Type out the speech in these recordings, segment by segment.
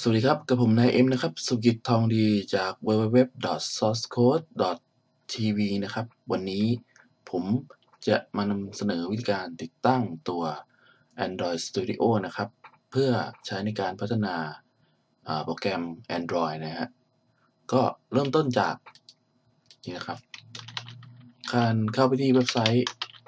วัสดีครับกับผมนายเอ็มนะครับสุกิจทองดีจาก www.sourcecode.tv นะครับวันนี้ผมจะมานำเสนอวิธีการติดตั้งตัว Android Studio นะครับเพื่อใช้ในการพัฒนาโปรแกรม Android นะฮะก็เริ่มต้นจากนี่นะครับการเข้าไปที่เว็บไซต์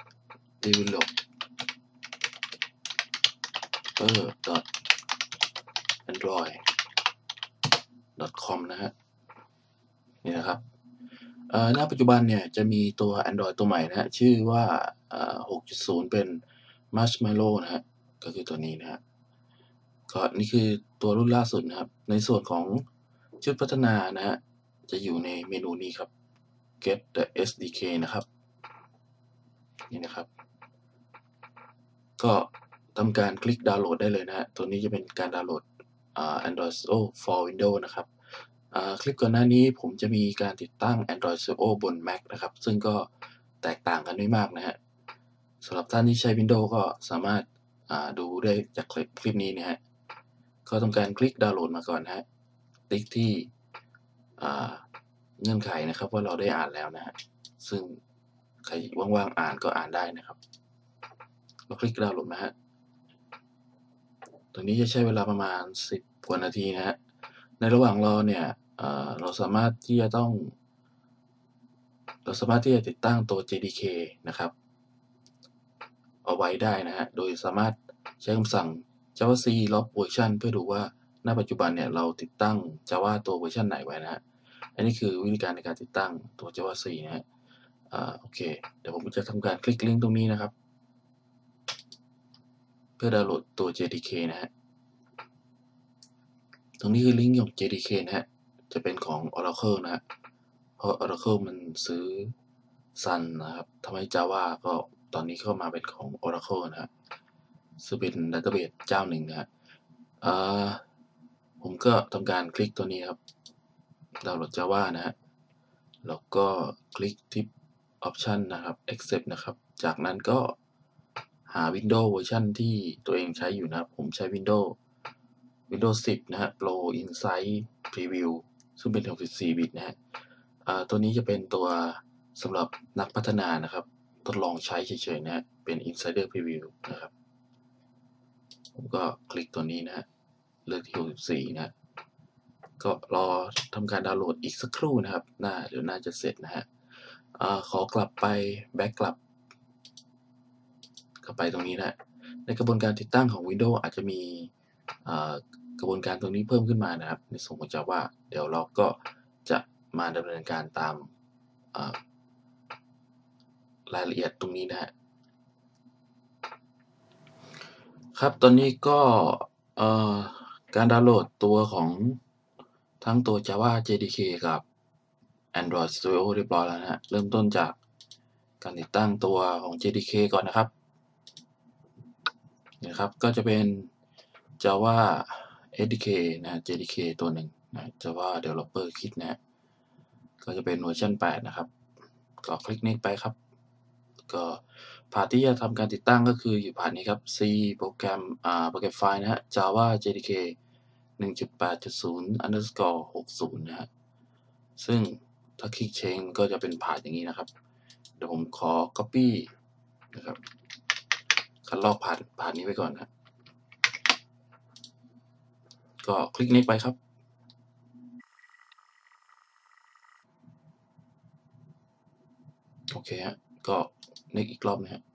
developer.android.com นะฮะนี่นะครับณ ปัจจุบันเนี่ยจะมีตัว Android ตัวใหม่นะฮะชื่อว่า6.0 เป็น Marshmallow นะฮะก็คือตัวนี้นะฮะก็นี่คือตัวรุ่นล่าสุดนะครับในส่วนของชุดพัฒนานะฮะจะอยู่ในเมนูนี้ครับ Get the SDK นะครับนี่นะครับก็ทำการคลิกดาวน์โหลดได้เลยนะฮะตัวนี้จะเป็นการดาวน์โหลดAndroid Studio for Windows นะครับคลิปก่อนหน้านี้ผมจะมีการติดตั้ง Android Studio บน Mac นะครับซึ่งก็แตกต่างกันไม่มากนะฮะสำหรับท่านที่ใช้ Windows ก็สามารถดูได้จากคลิปนี้นะฮะก็ทำการคลิกดาวน์โหลดมาก่อนนะฮะติ๊กที่เงื่อนไขนะครับว่าเราได้อ่านแล้วนะฮะซึ่งใครว่างๆอ่านก็อ่านได้นะครับก็คลิกดาวน์โหลดมาฮะตัวนี้จะใช้เวลาประมาณ10กว่านาทีนะฮะในระหว่างรอเนี่ยเราสามารถที่จะติดตั้งตัว JDK นะครับเอาไว้ได้นะฮะโดยสามารถใช้คำสั่ง javac log version เพื่อดูว่าณปัจจุบันเนี่ยเราติดตั้ง Java ตัวเวอร์ชันไหนไว้นะฮะอันนี้คือวิธีการในการติดตั้งตัว javac นะฮะโอเคเดี๋ยวผมจะทำการคลิกลิงก์ตรงนี้นะครับเพื่อดาวน์โหลดตัว JDK นะฮะตรงนี้คือลิงก์ของ JDK นะฮะจะเป็นของ Oracle นะฮะเพราะ Oracle มันซื้อ Sun นะครับทำให้ Java ก็ตอนนี้เข้ามาเป็นของ Oracle นะฮะซึ่งเป็นดัตเตอร์เบสเจ้าหนึ่งนะฮะผมก็ทำการคลิกตัวนี้ครับดาวน์โหลด Java นะฮะแล้วก็คลิกที่ Option นะครับ Accept นะครับจากนั้นก็หา Windows เวอร์ชันที่ตัวเองใช้อยู่นะครับผมใช้ Windows 10 นะฮะ Pro Insight Preview ซึ่งเป็น64 บิตนะฮะตัวนี้จะเป็นตัวสำหรับนักพัฒนานะครับทดลองใช้เฉยๆนะฮะเป็น Insider Preview นะครับผมก็คลิกตัวนี้นะฮะเลือกที่64นะฮะก็รอทำการดาวน์โหลดอีกสักครู่นะครับเดี๋ยวน่าจะเสร็จนะฮะขอกลับไปกลับไปตรงนี้นะในกระบวนการติดตั้งของ Windows อาจจะมีกระบวนการตรงนี้เพิ่มขึ้นมานะครับในส่วนของ Java เดี๋ยวเราก็จะมาดำเนินการตามรายละเอียดตรงนี้นะฮะครับตอนนี้ก็การดาวน์โหลดตัวของทั้งตัว Java JDK กับ Android Studio เรียบร้อยแล้วนะฮะเริ่มต้นจากการติดตั้งตัวของ JDK ก่อนนะครับนะครับก็จะเป็น Java SDK นะ JDK ตัวหนึ่งนะ Java Developer Kit นะฮะก็จะเป็นเวอร์ชัน8นะครับก็คลิกนี้ไปครับก็พาร์ทที่จะทำการติดตั้งก็คืออยู่พาร์ทนี้ครับ C โปรแกรมไฟล์นะฮะ Java JDK 1.8.0_60 นะฮะซึ่งถ้าคลิก Change ก็จะเป็นพาร์ทอย่างนี้นะครับเดี๋ยวผมขอ Copy นะครับคัดลอกพาร์ทนี้ไว้ก่อนนะก็คลิก Next ไปครับโอเคฮะก็ Next อีกรอบนะฮะ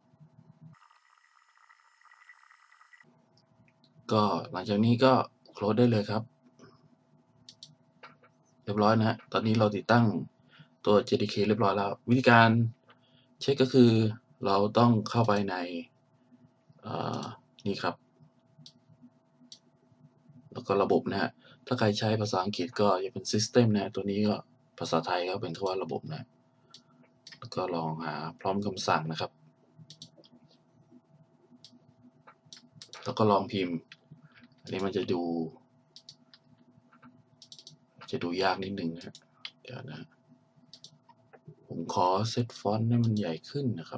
ก็หลังจากนี้ก็ close ได้เลยครับเรียบร้อยนะฮะตอนนี้เราติดตั้งตัว JDK เรียบร้อยแล้ววิธีการเช็คก็คือเราต้องเข้าไปในนี่ครับแล้วก็ระบบนะฮะถ้าใครใช้ภาษาอังกฤษก็จะเป็น System นะตัวนี้ก็ภาษาไทยก็เป็นคำว่าระบบนะแล้วก็ลองหาพร้อมคำสั่งนะครับแล้วก็ลองพิมพ์อันนี้มันจะดูยากนิดนึงนะเดี๋ยวนะผมขอเซตฟอนต์ให้มันใหญ่ขึ้นนะครับ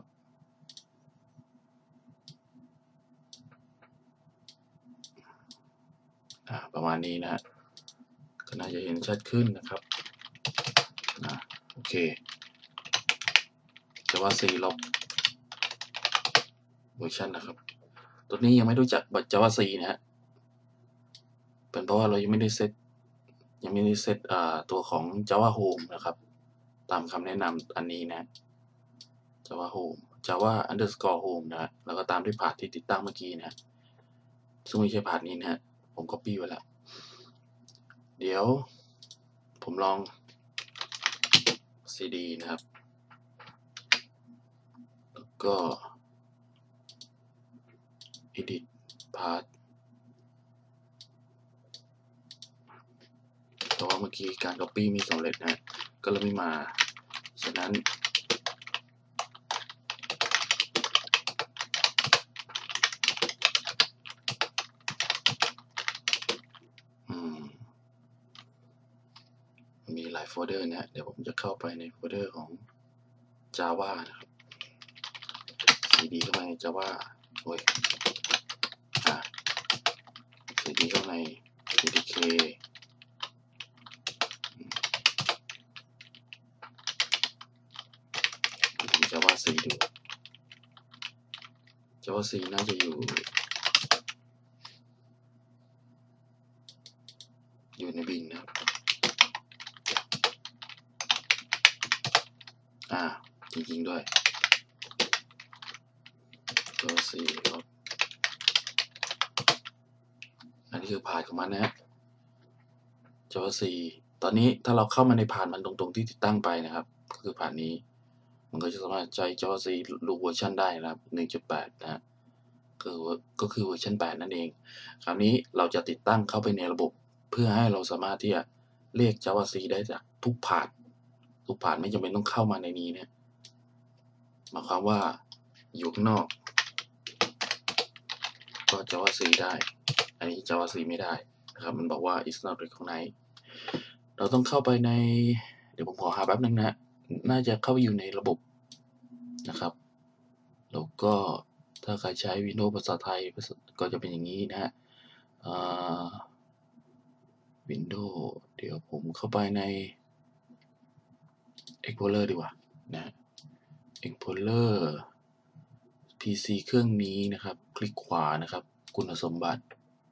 ประมาณนี้นะฮะก็น่าจะเห็นชัดขึ้นนะครับโอเคJava 4 ลบเวอร์ชันนะครับตัวนี้ยังไม่รู้จักJava 4 นะฮะเป็นเพราะว่าเรายังไม่ได้เซตตัวของ Java Home นะครับตามคำแนะนำอันนี้นะ Java Home Java_Home นะฮะแล้วก็ตามด้วยพาธที่ติดตั้งเมื่อกี้นะซึ่งไม่ใช่พาธนี้นะฮะผม copy ไว้แล้วเดี๋ยวผมลอง cd นะครับแล้วก็ edit path แต่ว่าเมื่อกี้การ copy ไม่สำเร็จนะก็เลยไม่มาฉะนั้นมีหลายโฟลเดอร์นะเดี๋ยวผมจะเข้าไปในโฟลเดอร์ของ Java นะครับ cd เข้าไปใน Java โอ้ยcd เข้าใน cdk Java 4 ดู Java 4 น่าจะอยู่ในบินนะครับจริงๆด้วย Java 4 ครับอันนี้คือพาธของมันนะฮะ Java 4 ตอนนี้ถ้าเราเข้ามาในพาธมันตรงๆที่ติดตั้งไปนะครับก็คือพาธนี้มันก็จะสามารถใช้ Java 4 รูปเวอร์ชันได้นะครับ 1.8 นะฮะก็คือเวอร์ชัน 8 นั่นเองคราวนี้เราจะติดตั้งเข้าไปในระบบเพื่อให้เราสามารถที่จะเรียก Java 4 ได้จากทุกพาธไม่จำเป็นต้องเข้ามาในนี้นะหมายความว่าอยู่ข้างนอกก็ Java 4 ได้อันนี้ Java 4 ไม่ได้นะครับมันบอกว่า is not recognized เราต้องเข้าไปในเดี๋ยวผมขอหาแป๊บนึงนะน่าจะเข้าไปอยู่ในระบบนะครับแล้วก็ถ้าใครใช้ Windows ภาษาไทยก็จะเป็นอย่างนี้นะฮะWindows เดี๋ยวผมเข้าไปใน Explorer ดีกว่านะ Explorer PC เครื่องนี้นะครับคลิกขวานะครับคุณสมบัติ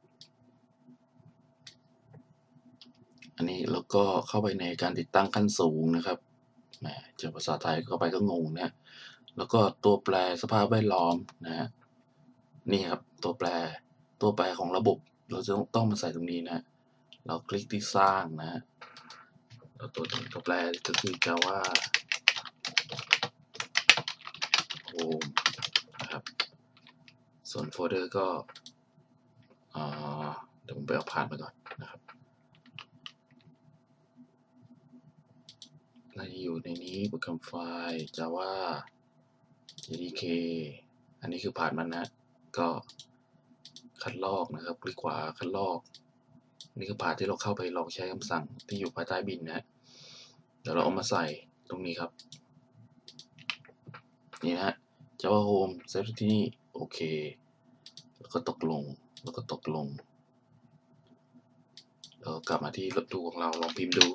อันนี้แล้วก็เข้าไปในการติดตั้งขั้นสูงนะครับเจอภาษาไทยเข้าไปก็งงนะแล้วก็ตัวแปรสภาพแวดล้อมนะฮะนี่ครับตัวแปรของระบบเราจะต้องมาใส่ตรงนี้นะเราคลิกที่สร้างนะแล้วตัวแปรก็คือ Java Home นะครับส่วนโฟลเดอร์ก็เดี๋ยวผมไปเอาผ่านมาก่อนนะครับน่าจะอยู่ในนี้โปรแกรมไฟล์ Java JDK อันนี้คือผ่านมันนะก็คัดลอกนะครับคลิกขวาคัดลอกนี่คือผ่านที่เราเข้าไปลองใช้คำสั่งที่อยู่ภายใต้บินนะเดี๋ยวเราเอามาใส่ตรงนี้ครับนี่นะ Java Home เซฟที่นี่โอเคแล้วก็ตกลงเรากลับมาที่รถดูของเราลองพิมพ์ดู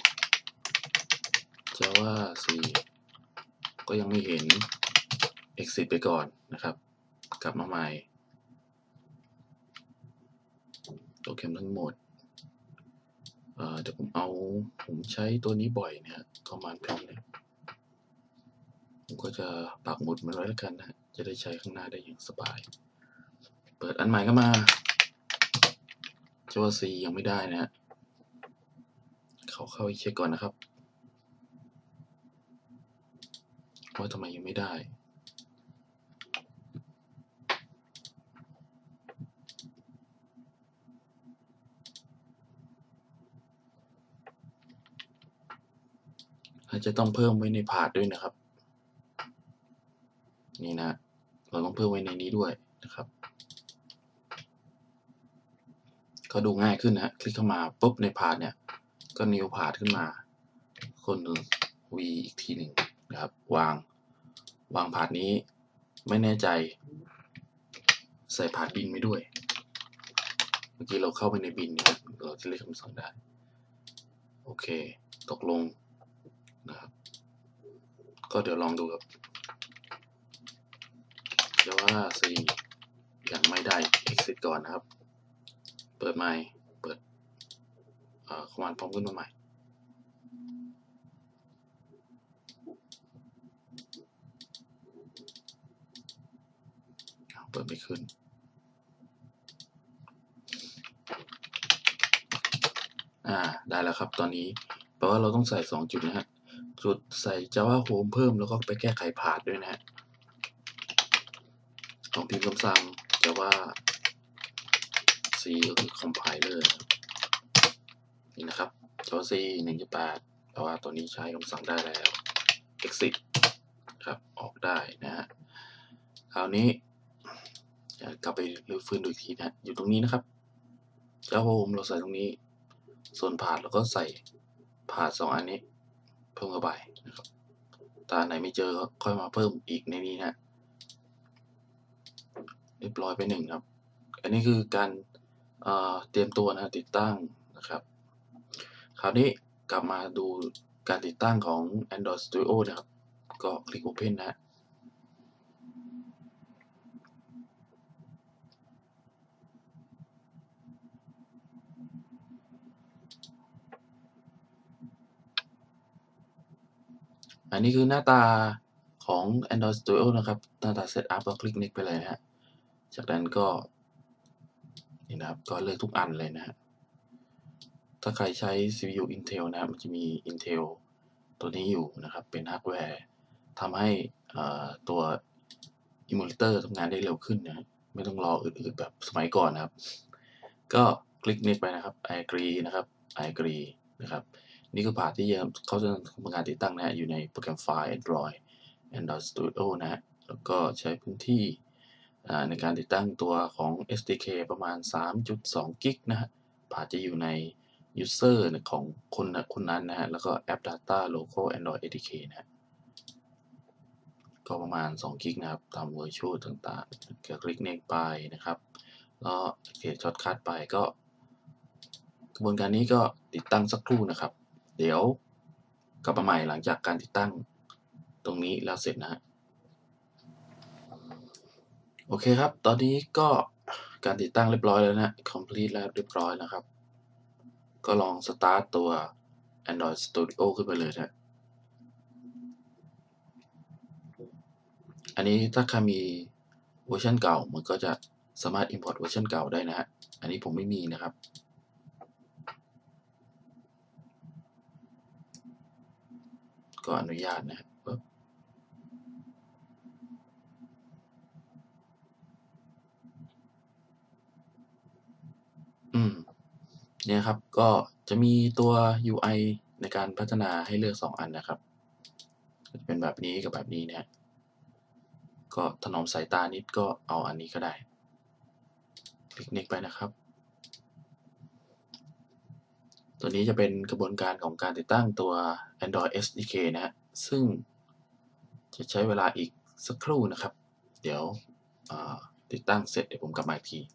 Java 4 ก็ยังไม่เห็น exit ไปก่อนนะครับกลับมาใหม่โปรแกรมทั้งหมดเดี๋ยวผมใช้ตัวนี้บ่อยเนี่ยคอมมานด์ prompt เนี่ยผมก็จะปักหมุดมันไว้แล้วกันนะจะได้ใช้ข้างหน้าได้อย่างสบายเปิดอันใหม่ก็มา Java 4 ยังไม่ได้นะเข้าเช็คก่อนนะครับว่าทำไมยังไม่ได้อาจจะต้องเพิ่มไว้ในพาธด้วยนะครับนี่นะเราต้องเพิ่มไว้ในนี้ด้วยนะครับก็ดูง่ายขึ้นนะคลิกเข้ามาปุ๊บในพาธเนี่ยก็นิวพาธขึ้นมาคนหนึ่ง V อีกทีหนึ่งนะครับวางพาธนี้ไม่แน่ใจใส่พาธบินไว้ด้วยมื่อกี้เราเข้าไปในบินนะครับเราจะเรียกคำสั่งได้โอเคตกลงนะครับก็เดี๋ยวลองดูครับJava C ยังไม่ได้ exit ก่อนนะครับเปิดใหม่เปิดcommand prompt ขึ้นมาใหม่เปิดไม่ขึ้นได้แล้วครับตอนนี้แปลว่าเราต้องใส่2จุดนะฮะจุดใส่ Java Home เพิ่มแล้วก็ไปแก้ไขพาธด้วยนะฮะลองพิมพ์คำสั่ง Java C ก็คือ compiler นี่นะครับ Java C 1.8 แปลว่าตัวนี้ใช้คำสั่งได้แล้ว exit ครับออกได้นะฮะคราวนี้กลับไปรื้อฟื้นดูอีกทีนะอยู่ตรงนี้นะครับ Java Home เราใส่ตรงนี้ส่วนพาธเราก็ใส่พาธ2อันนี้เพิ่มเข้าไปนะครับถ้าอันไหนไม่เจอก็ค่อยมาเพิ่มอีกในนี้นะเรียบร้อยไป1ครับอันนี้คือการเตรียมตัวนะติดตั้งนะครับคราวนี้กลับมาดูการติดตั้งของ Android Studio นะครับก็คลิก Open นะอันนี้คือหน้าตาของ Android Studio นะครับหน้าตา Setup ก็คลิก Next ไปเลยนะฮะจากนั้นก็นี่นะครับก็เลือกทุกอันเลยนะฮะถ้าใครใช้ CPU Intel นะมันจะมี Intel ตัวนี้อยู่นะครับเป็นฮาร์ดแวร์ทำให้ตัว Emulator ทำงานได้เร็วขึ้นนะไม่ต้องรออืดๆแบบสมัยก่อนนะครับก็คลิก Next ไปนะครับ I agree นะครับ I agree นะครับนี่คือพาธที่เขาจะทำการติดตั้งนะอยู่ในโปรแกรมไฟล์ Android Studio นะฮะแล้วก็ใช้พื้นที่ในการติดตั้งตัวของ SDK ประมาณ 3.2 กิกนะฮะพาธจะอยู่ใน user ของคนนั้นนะฮะแล้วก็ app data local Android SDK นะก็ประมาณ2กิกนะครับตาม virtual ต่างๆก็คลิก next ไปนะครับแล้วเขียนช็อตคัทไปก็กระบวนการนี้ก็ติดตั้งสักครู่นะครับเดี๋ยวกลับมาใหม่หลังจากการติดตั้งตรงนี้แล้วเสร็จนะฮะโอเคครับตอนนี้ก็การติดตั้งเรียบร้อยแล้วนะ complete แล้วเรียบร้อยนะครับก็ลอง start ตัว Android Studio ขึ้นไปเลยนะอันนี้ถ้าใครมีเวอร์ชันเก่ามันก็จะสามารถ import เวอร์ชันเก่าได้นะฮะอันนี้ผมไม่มีนะครับก็อนุญาตนะเนี่ยครับก็จะมีตัว UI ในการพัฒนาให้เลือก2อันนะครับเป็นแบบนี้กับแบบนี้นะก็ถนอมสายตานิดก็เอาอันนี้ก็ได้คลิก next ไปนะครับตัวนี้จะเป็นกระบวนการของการติดตั้งตัว Android SDK นะฮะซึ่งจะใช้เวลาอีกสักครู่นะครับเดี๋ยวติดตั้งเสร็จเดี๋ยวผมกลับมาอีกที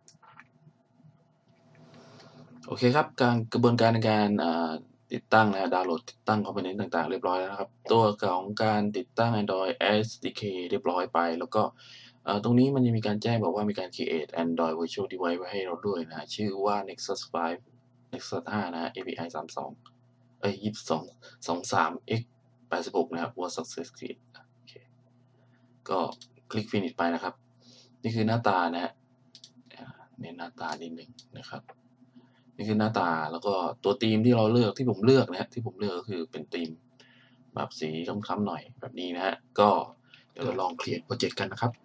โอเคครับกระบวนการในการติดตั้งนะดาวน์โหลดติดตั้งคอมโพเนนต์ต่างๆเรียบร้อยแล้วนะครับตัวของการติดตั้ง Android SDK เรียบร้อยไปแล้วก็ตรงนี้มันจะมีการแจ้งบอกว่ามีการ create Android Virtual Device ไว้ให้เราด้วยนะชื่อว่า Nexus 5 Nexus 5นะ API 3222 23 x 86นะครับ was successful โอเคก็คลิก finish ไปนะครับนี่คือหน้าตานะฮะเน้นหน้าตานิดหนึ่งนะครับนี่คือหน้าตาแล้วก็ตัวธีมที่เราเลือกที่ผมเลือกนะฮะที่ผมเลือกก็คือเป็นธีมแบบสีค้ำๆหน่อยแบบนี้นะฮะก็เดี๋ยวเราลอง create project กันนะครับ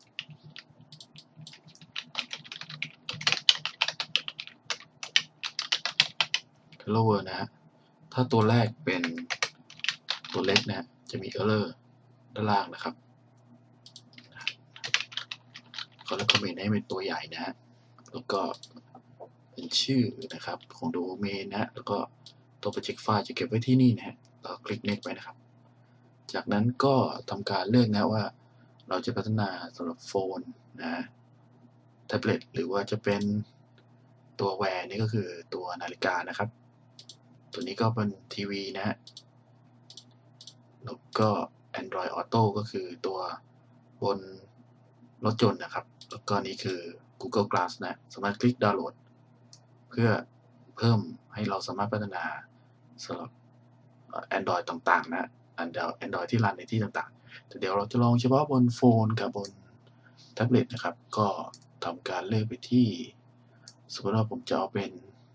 Hello World นะฮะถ้าตัวแรกเป็นตัวเล็กนะฮะจะมี error ด้านล่างนะครับเขาเ recommend ให้เป็นตัวใหญ่นะฮะแล้วก็เป็นชื่อนะครับของโดเมนนะแล้วก็ตัว project file จะเก็บไว้ที่นี่นะฮะเราคลิก next ไปนะครับจากนั้นก็ทำการเลือกนะว่าเราจะพัฒนาสำหรับโฟนนะแท็บเล็ตหรือว่าจะเป็นตัวแวร์นี่ก็คือตัวนาฬิกานะครับตัวนี้ก็เป็นทีวีนะฮะแล้วก็ Android Auto ก็คือตัวบนรถยนต์นะครับแล้วก็นี่คือ Google Glass นะสามารถคลิกดาวน์โหลดเพื่อเพิ่มให้เราสามารถพัฒนาสำหรับ Android ต่างๆนะ Android ที่รันในที่ต่างๆแต่เดี๋ยวเราจะลองเฉพาะบนโฟนกับบนแท็บเล็ตนะครับก็ทำการเลือกไปที่สมมติว่าผมจะเอาเป็น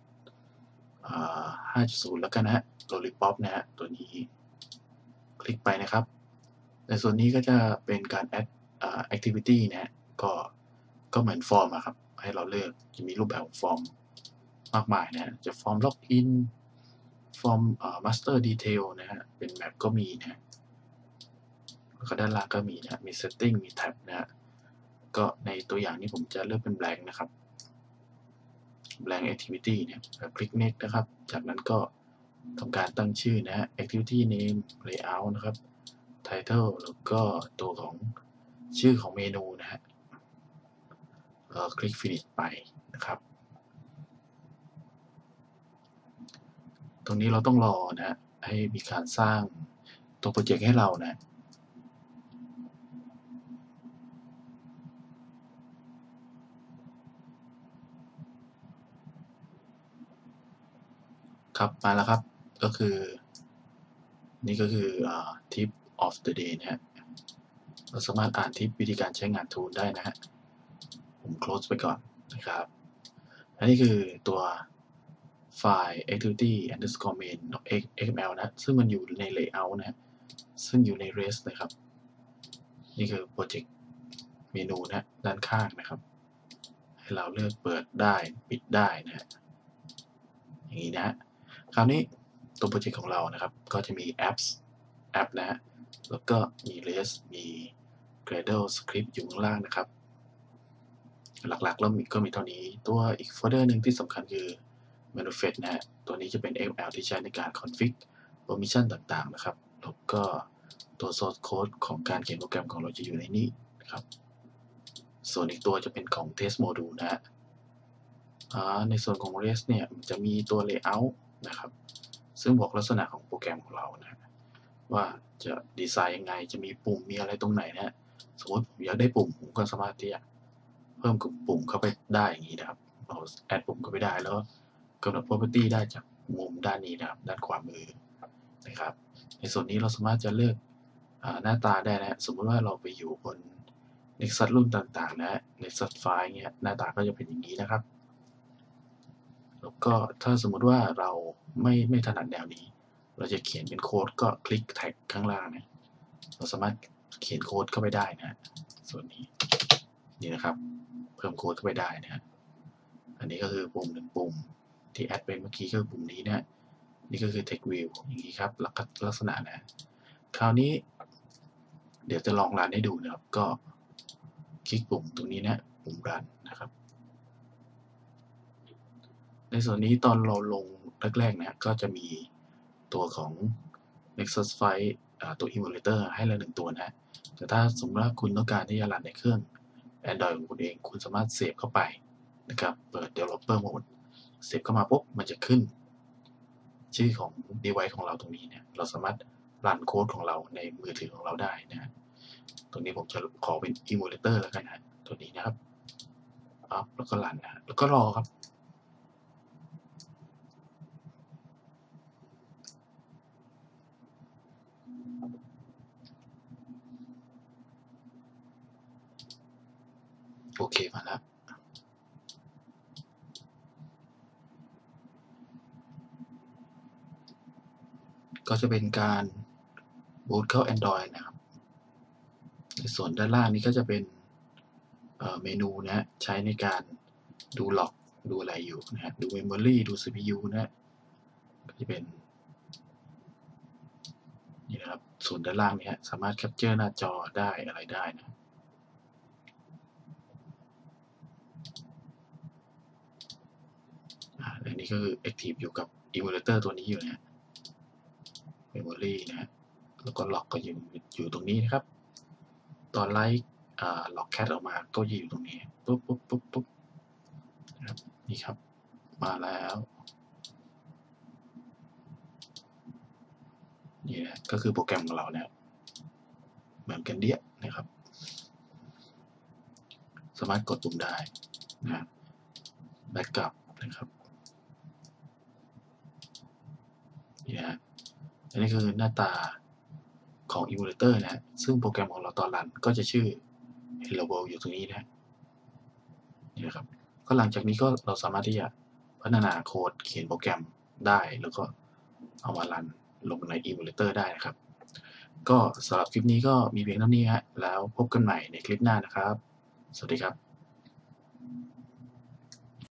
5.0 แล้วกันนะฮะ Lollipop นะฮะตัวนี้คลิกไปนะครับในส่วนนี้ก็จะเป็นการ add activity นะฮะก็เหมือนฟอร์มอะครับให้เราเลือกจะมีรูปแบบของฟอร์มมากมายนะฮะจะฟอร์มล็อกอินฟอร์มmaster detail นะฮะเป็นแมปก็มีนะฮะแล้วก็ด้านล่างก็มีนะมี setting มี tab นะฮะก็ในตัวอย่างนี้ผมจะเลือกเป็น blank นะครับ blank activity เนี่ยคลิก next นะครับจากนั้นก็ทำการตั้งชื่อนะฮะ activity name layout นะครับ title แล้วก็ตัวของชื่อของเมนูนะฮะคลิก finish ไปนะครับตรงนี้เราต้องรอนะฮะให้มีการสร้างตัวโปรเจกต์ให้เรานะครับมาแล้วครับก็คือนี่ก็คือtip of the day นะฮะเราสามารถอ่านทิปวิธีการใช้งาน tool ได้นะฮะผม close ไปก่อนนะครับอันนี้คือตัวไฟล์ activity underscore main xml นะซึ่งมันอยู่ใน layout นะซึ่งอยู่ใน rest นะครับนี่คือโปรเจกต์เมนูนะด้านข้างนะครับให้เราเลือกเปิดได้ปิดได้นะฮะอย่างนี้นะคราวนี้ตัวโปรเจกต์ของเรานะครับก็จะมี apps แอปนะฮะแล้วก็มี rest มี Gradle script อยู่ข้างล่างนะครับหลักๆแล้วก็มีเท่านี้ตัวอีกโฟลเดอร์หนึ่งที่สำคัญคือ manifest นะฮะตัวนี้จะเป็น XML ที่ใช้ในการ config permission ต่างๆนะครับแล้วก็ตัว source code ของการเขียนโปรแกรมของเราจะอยู่ในนี้นะครับส่วนอีกตัวจะเป็นของ test module นะฮะในส่วนของ rest เนี่ยจะมีตัว layout นะครับซึ่งบอกลักษณะของโปรแกรมของเรานะว่าจะดีไซน์ยังไงจะมีปุ่มมีอะไรตรงไหนนะฮะสมมติผมอยากได้ปุ่มผมก็สามารถที่จะเพิ่มปุ่มเข้าไปได้อย่างนี้นะครับเราแอดปุ่มเข้าไปได้แล้วกำหนด property ได้จากมุมด้านนี้นะครับด้านขวามือนะครับในส่วนนี้เราสามารถจะเลือกหน้าตาได้นะสมมติว่าเราไปอยู่บน Nexus รุ่นต่างๆนะ Nexus 5เงี้ยหน้าตาก็จะเป็นอย่างนี้นะครับแล้วก็ถ้าสมมติว่าเราไม่ถนัดแนวนี้เราจะเขียนเป็นโค้ดก็คลิกแท็กข้างล่างนะเราสามารถเขียนโค้ดเข้าไปได้นะส่วนนี้นี่นะครับเพิ่มโค้ดเข้าไปได้นะอันนี้ก็คือปุ่มหนึ่งปุ่มที่แอดเป็นเมื่อกี้ก็คือปุ่มนี้นะนี่ก็คือ text view อย่างนี้ครับลักษณะนะคราวนี้เดี๋ยวจะลองรันให้ดูนะครับก็คลิกปุ่มตรงนี้นะปุ่มรันนะครับในส่วนนี้ตอนเราลงแรกๆนะก็จะมีตัวของ Nexus 5ตัว emulator ให้เรา1ตัวนะแต่ถ้าสมมติว่าคุณต้องการที่จะรันในเครื่อง Android ของคุณเองคุณสามารถเซฟเข้าไปนะครับเปิด developer mode เซฟเข้ามาปุ๊บมันจะขึ้นชื่อของ device ของเราตรงนี้เนี่ยเราสามารถรันโค้ดของเราในมือถือของเราได้นะตรงนี้ผมจะขอเป็น emulator แล้วกันนะตัวนี้นะครับแล้วก็รันนะแล้วก็รอครับโอเคมาแล้วก็จะเป็นการบูตเข้า Android นะครับในส่วนด้านล่างนี้ก็จะเป็นเมนูนะใช้ในการดูล็อกดูอะไรอยู่นะฮะดู Memory ดู CPU นะก็จะเป็นนี่นะครับส่วนด้านล่างนี้สามารถแคปเจอร์หน้าจอได้อะไรได้นะอันนี้ก็คือ Active อยู่กับ Emulator ตัวนี้อยู่นะ Memory นะฮะแล้วก็ล็อกก็อยู่ตรงนี้นะครับตอนไลฟ์ล็อกแคทออกมาก็จะอยู่ตรงนี้ปุ๊บนะครับนี่ครับมาแล้วนี่นะก็คือโปรแกรมของเราเนี่ยเหมือนกันเดียนะครับสามารถกดปุ่มได้นะแบ็กกลับนะครับนี่นะอันนี้คือหน้าตาของ Emulator นะซึ่งโปรแกรมของเราตอนรันก็จะชื่อ Hello World อยู่ตรงนี้นะนี่นะครับก็หลังจากนี้ก็เราสามารถที่จะพัฒนาโค้ดเขียนโปรแกรมได้แล้วก็เอามารันลงใน Emulator ได้นะครับก็สำหรับคลิปนี้ก็มีเพียงเท่านี้ฮะแล้วพบกันใหม่ในคลิปหน้านะครับสวัสดีครับ